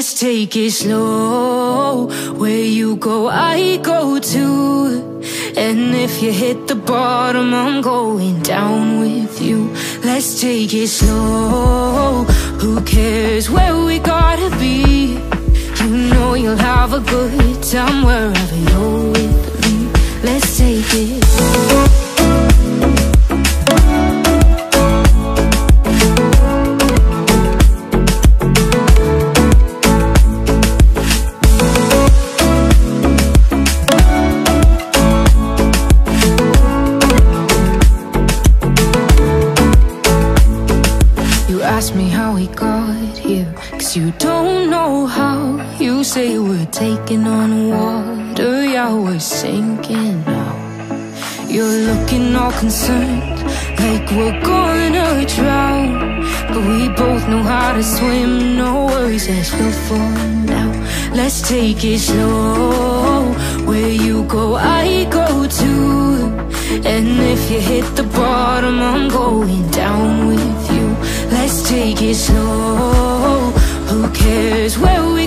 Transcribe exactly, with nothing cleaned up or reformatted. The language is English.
Let's take it slow. Where you go, I go too. And if you hit the bottom, I'm going down with you. Let's take it slow. Who cares where we gotta be? You know you'll have a good time wherever you're with me. Let's take it slow. Ask me how we got here, cause you don't know how. You say we're taking on water, yeah, we're sinking now. You're looking all concerned, like we're gonna drown. But we both know how to swim, no worries, let's go for now. Let's take it slow. Where you go, I go too. And if you hit the bottom, I'm going down with you. Let's take it slow. Who cares where we